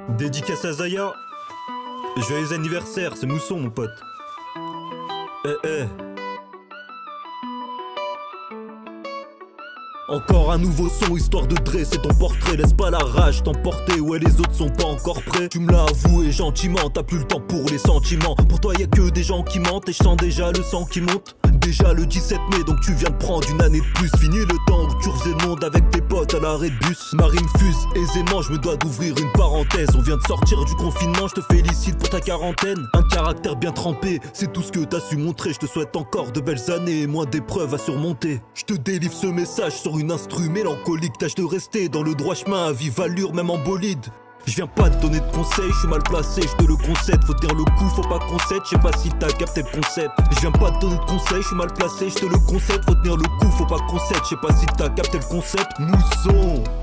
Dédicace à Zaya. Joyeux anniversaire, c'est Mousson mon pote. Encore un nouveau son histoire de dresser ton portrait. Laisse pas la rage t'emporter, ouais les autres sont pas encore prêts. Tu me l'as avoué gentiment, t'as plus le temps pour les sentiments. Pour toi y'a que des gens qui mentent et je sens déjà le sang qui monte. Déjà le 17 mai donc tu viens de prendre une année de plus. Fini le temps où tu faisais le monde avec tes potes à l'arrêt de bus. Ma rime fuse aisément, je me dois d'ouvrir une parenthèse. On vient de sortir du confinement, je te félicite pour ta quarantaine. Un caractère bien trempé, c'est tout ce que t'as su montrer. Je te souhaite encore de belles années et moins d'épreuves à surmonter. Je te délivre ce message sur une instru mélancolique. Tâche de rester dans le droit chemin à vive allure même en bolide. Je viens pas te donner de conseils, je suis mal placé, je te le concède. Faut tenir le coup, faut pas qu'on cède, je sais pas si t'as capté le concept. Je viens pas te donner de conseils, je suis mal placé, je te le concède. Faut tenir le coup, faut pas qu'on cède, je sais pas si t'as capté le concept. Mousson.